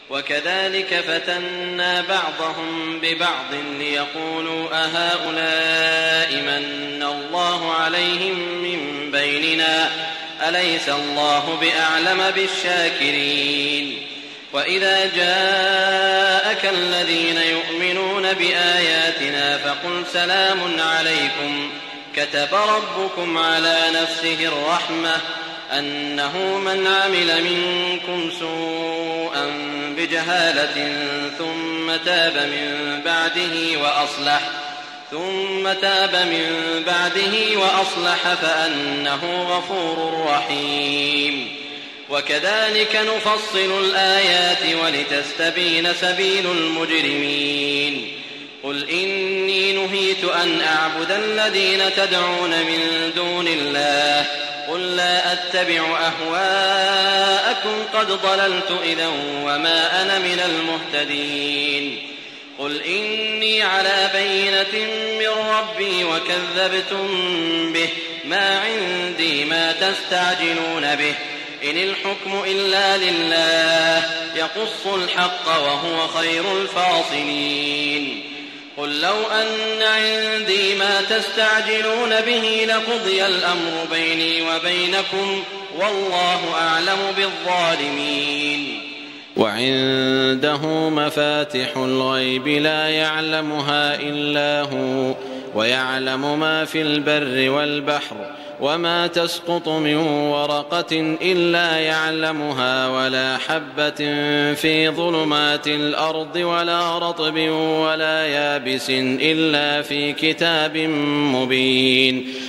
وكذلك فتنا بعضهم ببعض ليقولوا أهؤلاء من الله عليهم من بيننا أليس الله بأعلم بالشاكرين. وإذا جاءك الذين يؤمنون بآياتنا فقل سلام عليكم كتب ربكم على نفسه الرحمة أنه من عمل منكم سوءا بجهالة ثم تاب من بعده وأصلح فأنه غفور رحيم. وكذلك نفصل الآيات ولتستبين سبيل المجرمين. قل إني نهيت أن أعبد الذين تدعون من دون الله قل لا أتبع أهواءكم قد ضللت إذا وما أنا من المهتدين. قل إني على بينة من ربي وكذبتم به ما عندي ما تستعجلون به إن الحكم إلا لله يقص الحق وهو خير الفاصلين. قل لو أن عندي ما تستعجلون به لقضي الأمر بيني وبينكم والله أعلم بالظالمين. وعنده مفاتح الغيب لا يعلمها إلا هو ويعلم ما في البر والبحر وما تسقط من ورقة إلا يعلمها ولا حبة في ظلمات الأرض ولا رطب ولا يابس إلا في كتاب مبين.